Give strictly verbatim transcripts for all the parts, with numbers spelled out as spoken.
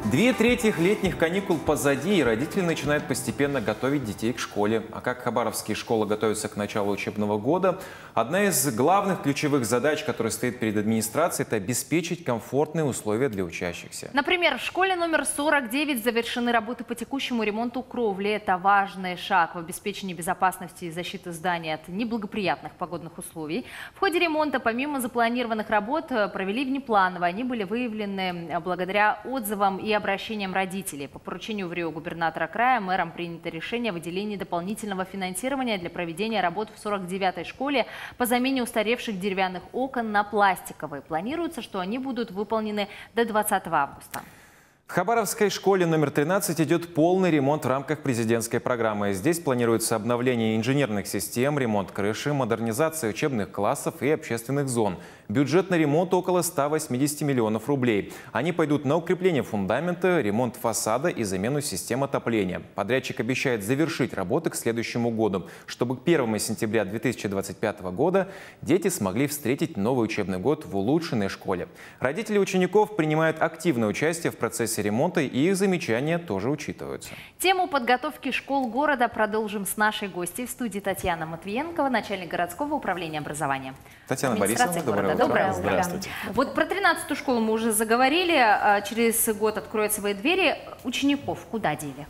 Две трети летних каникул позади, и родители начинают постепенно готовить детей к школе. А как хабаровские школы готовятся к началу учебного года? Одна из главных ключевых задач, которая стоит перед администрацией, это обеспечить комфортные условия для учащихся. Например, в школе номер сорок девять завершены работы по текущему ремонту кровли. Это важный шаг в обеспечении безопасности и защиты здания от неблагоприятных погодных условий. В ходе ремонта, помимо запланированных работ, провели внепланово. Они были выявлены благодаря отзывам и обращениям родителей. По поручению ВРИО губернатора края мэром принято решение о выделении дополнительного финансирования для проведения работ в сорок девятой школе по замене устаревших деревянных окон на пластиковые. Планируется, что они будут выполнены до двадцатого августа. В Хабаровской школе номер тринадцать идет полный ремонт в рамках президентской программы. Здесь планируется обновление инженерных систем, ремонт крыши, модернизация учебных классов и общественных зон. Бюджет на ремонт около ста восьмидесяти миллионов рублей. Они пойдут на укрепление фундамента, ремонт фасада и замену систем отопления. Подрядчик обещает завершить работы к следующему году, чтобы к первому сентября две тысячи двадцать пятого года дети смогли встретить новый учебный год в улучшенной школе. Родители учеников принимают активное участие в процессе ремонта, и их замечания тоже учитываются. Тему подготовки школ города продолжим с нашей гостьей в студии Татьяна Матвиенкова, начальник городского управления образования. Татьяна Борисовна, доброе утро. Доброе утро. Здравствуйте. Вот про тринадцатую школу мы уже заговорили. Через год откроют свои двери. Учеников куда дели?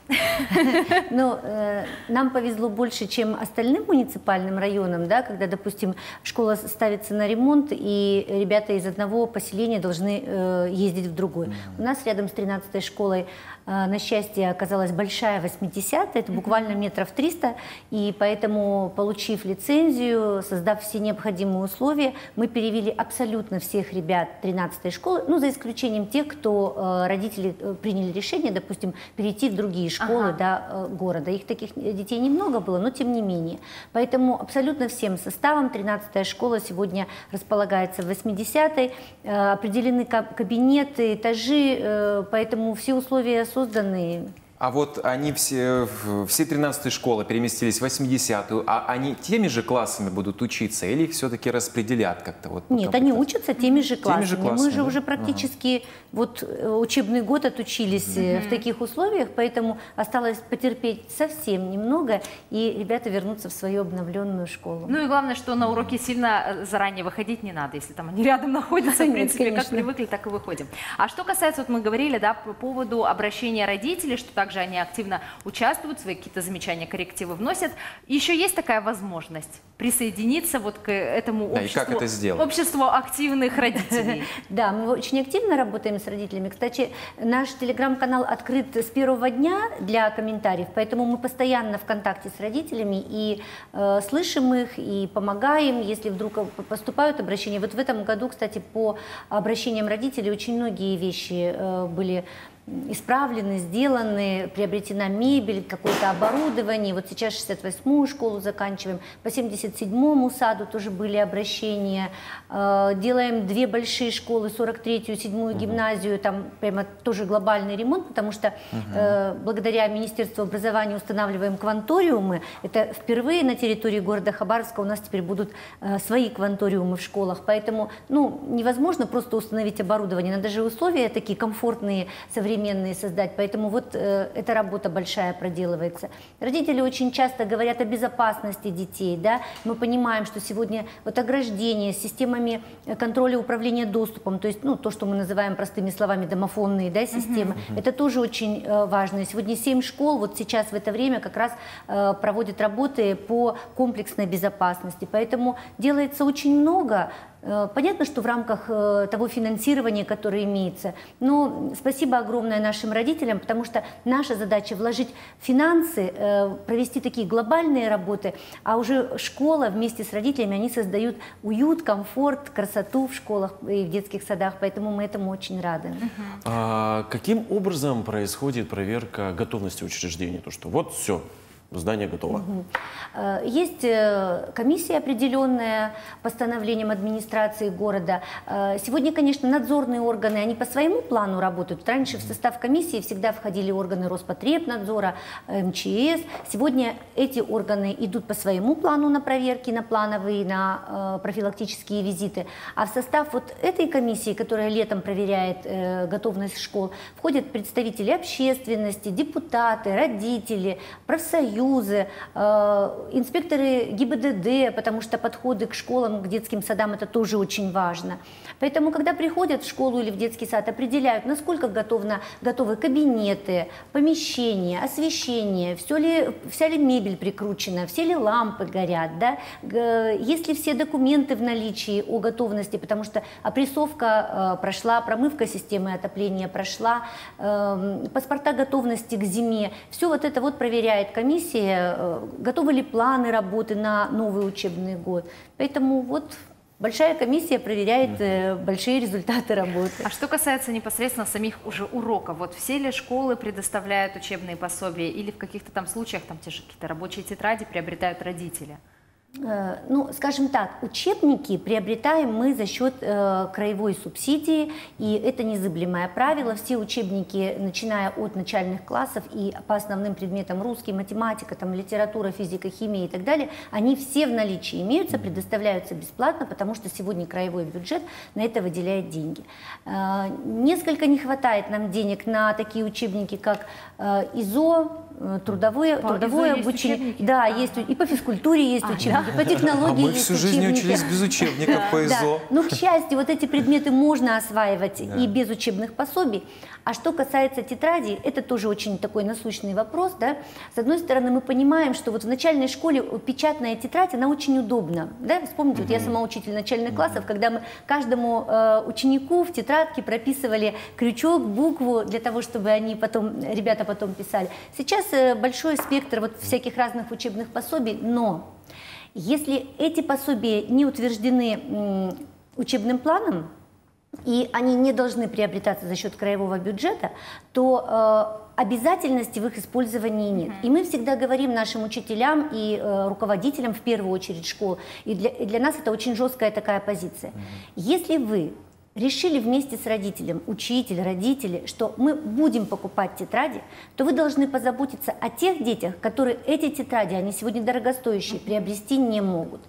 Ну, э, нам повезло больше, чем остальным муниципальным районам, да, когда, допустим, школа ставится на ремонт, и ребята из одного поселения должны э, ездить в другой. Mm-hmm. У нас рядом с тринадцатой школой, э, на счастье, оказалась большая восьмидесятая, это буквально метров триста, и поэтому, получив лицензию, создав все необходимые условия, мы перевели абсолютно всех ребят тринадцатой школы, ну, за исключением тех, кто э, родители э, приняли решение, допустим, перейти в другие школы, ага. да, э, города. Их таких детей немного было, но тем не менее. Поэтому абсолютно всем составом тринадцатая школа сегодня располагается в восьмидесятой, э, определены кабинеты, этажи, э, поэтому все условия созданы. А вот они все, все тринадцатые школы переместились в восьмидесятую, а они теми же классами будут учиться или их все-таки распределят как-то? Вот Нет, они учатся теми же классами. Теми же классами, Мы же да? уже практически ага. вот учебный год отучились mm-hmm. в таких условиях, поэтому осталось потерпеть совсем немного, и ребята вернутся в свою обновленную школу. Ну и главное, что на уроки сильно заранее выходить не надо, если там они рядом находятся, в принципе, конечно. Как привыкли, так и выходим. А что касается, вот мы говорили, да, по поводу обращения родителей, что так Также они активно участвуют, свои какие-то замечания, коррективы вносят. Еще есть такая возможность присоединиться вот к этому да, обществу, и как это сделать? обществу активных родителей. Да, мы очень активно работаем с родителями. Кстати, наш телеграм-канал открыт с первого дня для комментариев, поэтому мы постоянно в контакте с родителями и э, слышим их, и помогаем, если вдруг поступают обращения. Вот в этом году, кстати, по обращениям родителей очень многие вещи э, были исправлены, сделаны, приобретена мебель, какое-то оборудование. Вот сейчас шестьдесят восьмую школу заканчиваем, по семьдесят седьмому саду тоже были обращения. Делаем две большие школы, сорок третью, седьмую угу. гимназию, там прямо тоже глобальный ремонт, потому что угу. э, благодаря Министерству образования устанавливаем кванториумы. Это впервые на территории города Хабаровска у нас теперь будут э, свои кванториумы в школах, поэтому ну, невозможно просто установить оборудование, надо же условия такие комфортные, современные создать, поэтому вот э, эта работа большая проделывается. Родители очень часто говорят о безопасности детей, да, мы понимаем, что сегодня вот ограждение с системами контроля управления доступом, то есть, ну, то, что мы называем простыми словами домофонные, да, системы, uh-huh. это тоже очень э, важно. Сегодня семь школ вот сейчас в это время как раз э, проводят работы по комплексной безопасности, поэтому делается очень много. Понятно, что в рамках того финансирования, которое имеется, но спасибо огромное нашим родителям, потому что наша задача вложить финансы, провести такие глобальные работы, а уже школа вместе с родителями, они создают уют, комфорт, красоту в школах и в детских садах, поэтому мы этому очень рады. А каким образом происходит проверка готовности учреждения? То, что вот все, здание готово. Есть комиссия определенная постановлением администрации города. Сегодня, конечно, надзорные органы, они по своему плану работают. Раньше в состав комиссии всегда входили органы Роспотребнадзора, эм че эс. Сегодня эти органы идут по своему плану на проверки, на плановые, на профилактические визиты. А в состав вот этой комиссии, которая летом проверяет готовность школ, входят представители общественности, депутаты, родители, профсоюзы, Юзы, э, инспекторы гэ и бэ дэ дэ, потому что подходы к школам, к детским садам, это тоже очень важно. Поэтому, когда приходят в школу или в детский сад, определяют, насколько готовно, готовы кабинеты, помещения, освещение, все ли, вся ли мебель прикручена, все ли лампы горят, да? Есть ли все документы в наличии о готовности, потому что опрессовка э, прошла, промывка системы отопления прошла, э, паспорта готовности к зиме. Все вот это вот проверяет комиссия, готовы ли планы работы на новый учебный год. Поэтому вот большая комиссия проверяет mm-hmm. большие результаты работы. А что касается непосредственно самих уже уроков, вот все ли школы предоставляют учебные пособия или в каких-то там случаях там те же какие-то рабочие тетради приобретают родители? Ну, скажем так, учебники приобретаем мы за счет э, краевой субсидии, и это незыблемое правило. Все учебники, начиная от начальных классов и по основным предметам русский, математика, там, литература, физика, химия и так далее, они все в наличии имеются, предоставляются бесплатно, потому что сегодня краевой бюджет на это выделяет деньги. Э, несколько не хватает нам денег на такие учебники, как э, ИЗО, трудовое, по трудовое обучение. Да, а, есть, и по физкультуре есть а, учебники, да? По технологии а мы есть всю жизнь учебники. учились без учебников по ИЗО. Да. Но, к счастью, вот эти предметы можно осваивать да. и без учебных пособий. А что касается тетрадей, это тоже очень такой насущный вопрос. Да? С одной стороны, мы понимаем, что вот в начальной школе печатная тетрадь, она очень удобна. Да? Вспомните, mm-hmm. вот я сама учитель начальных mm-hmm. классов, когда мы каждому э, ученику в тетрадке прописывали крючок, букву, для того, чтобы они потом, ребята потом писали. Сейчас э, большой спектр вот всяких разных учебных пособий, но если эти пособия не утверждены м, учебным планом, и они не должны приобретаться за счет краевого бюджета, то э, обязательности в их использовании нет. Mm-hmm. И мы всегда говорим нашим учителям и э, руководителям, в первую очередь школ, и для, и для нас это очень жесткая такая позиция. Mm-hmm. Если вы решили вместе с родителем, учитель, родители, что мы будем покупать тетради, то вы должны позаботиться о тех детях, которые эти тетради, они сегодня дорогостоящие, mm-hmm. приобрести не могут.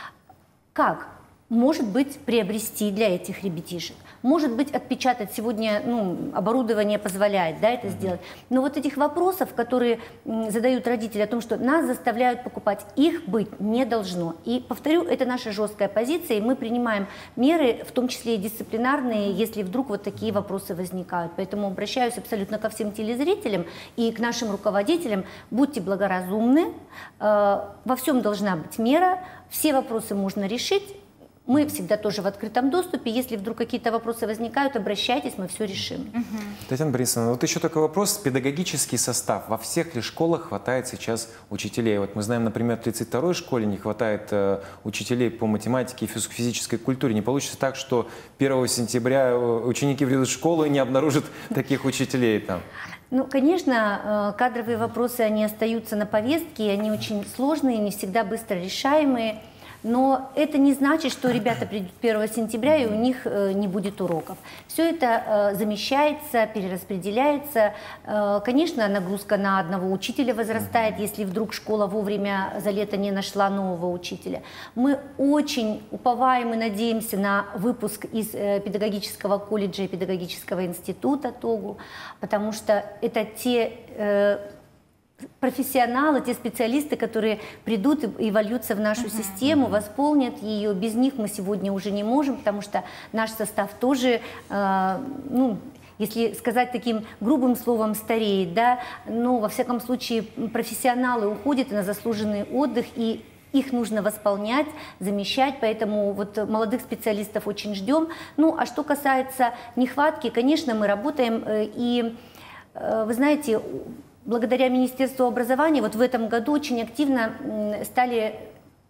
Как? Может быть, приобрести для этих ребятишек. Может быть, отпечатать. Сегодня ну, оборудование позволяет да, это сделать. Но вот этих вопросов, которые задают родители о том, что нас заставляют покупать, их быть не должно. И, повторю, это наша жесткая позиция, и мы принимаем меры, в том числе и дисциплинарные, если вдруг вот такие вопросы возникают. Поэтому обращаюсь абсолютно ко всем телезрителям и к нашим руководителям. Будьте благоразумны, э, во всем должна быть мера, все вопросы можно решить. Мы всегда тоже в открытом доступе. Если вдруг какие-то вопросы возникают, обращайтесь, мы все решим. Угу. Татьяна Борисовна, вот еще такой вопрос. Педагогический состав. Во всех ли школах хватает сейчас учителей? Вот мы знаем, например, в тридцать второй школе не хватает э, учителей по математике и физической культуре. Не получится так, что первого сентября ученики придут в школу и не обнаружат таких учителей там? Ну, конечно, кадровые вопросы, они остаются на повестке, они очень сложные, не всегда быстро решаемые. Но это не значит, что ребята придут первого сентября и у них э, не будет уроков. Все это э, замещается, перераспределяется. Э, конечно, нагрузка на одного учителя возрастает, если вдруг школа вовремя за лето не нашла нового учителя. Мы очень уповаем и надеемся на выпуск из э, педагогического колледжа и педагогического института ТОГУ, потому что это те... Э, профессионалы, те специалисты, которые придут и, и вольются в нашу uh-huh. систему, восполнят ее. Без них мы сегодня уже не можем, потому что наш состав тоже, э, ну, если сказать таким грубым словом, стареет, да, но во всяком случае профессионалы уходят на заслуженный отдых, и их нужно восполнять, замещать, поэтому вот молодых специалистов очень ждем. Ну, а что касается нехватки, конечно, мы работаем, э, и, э, вы знаете, благодаря Министерству образования вот в этом году очень активно стали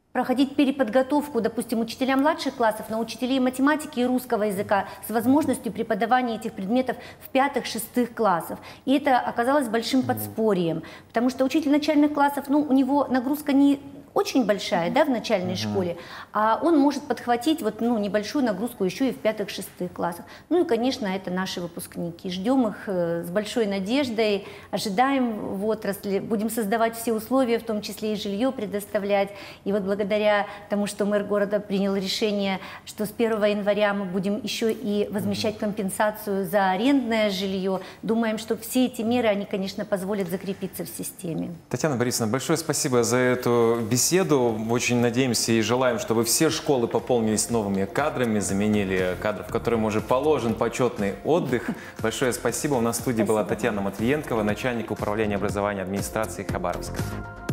проходить переподготовку, допустим, учителям младших классов на учителей математики и русского языка с возможностью преподавания этих предметов в пятых-шестых классах. И это оказалось большим подспорьем, потому что учитель начальных классов, ну, у него нагрузка не очень большая, да, в начальной uh-huh. школе, а он может подхватить вот, ну, небольшую нагрузку еще и в пятых-шестых классах. Ну и, конечно, это наши выпускники. Ждем их э, с большой надеждой, ожидаем в отрасли, будем создавать все условия, в том числе и жилье предоставлять. И вот благодаря тому, что мэр города принял решение, что с первого января мы будем еще и возмещать uh-huh. компенсацию за арендное жилье, думаем, что все эти меры, они, конечно, позволят закрепиться в системе. Татьяна Борисовна, большое спасибо за эту беседу. беседу. Очень надеемся и желаем, чтобы все школы пополнились новыми кадрами, заменили кадров, которым уже положен почетный отдых. Большое спасибо. У нас в студии спасибо. была Татьяна Матвиенкова, начальник управления образования администрации Хабаровска.